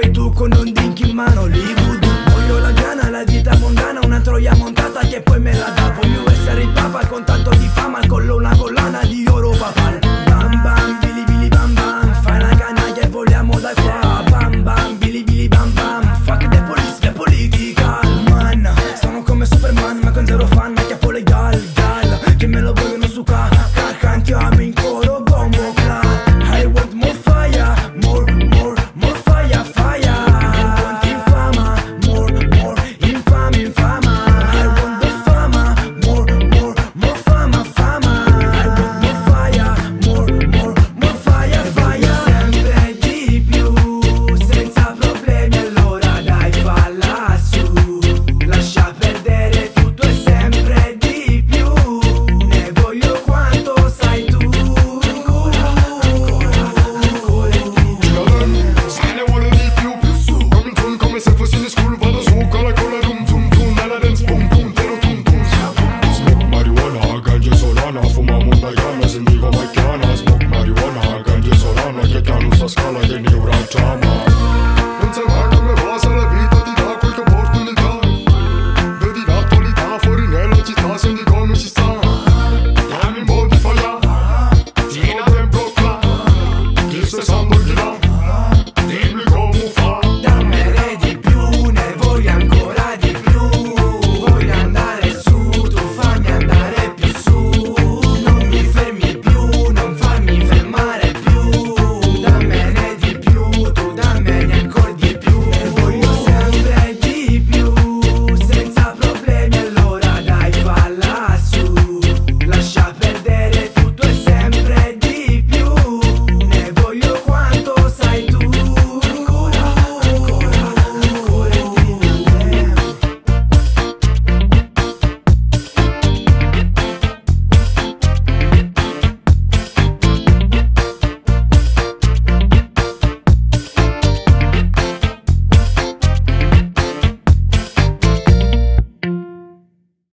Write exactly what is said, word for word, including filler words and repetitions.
E tu con un drink in mano, Hollywood. Voglio la gana, la vita mondana, una troia montata che poi me la dà. Voglio essere il papa con tanto di fama, al collo una collana di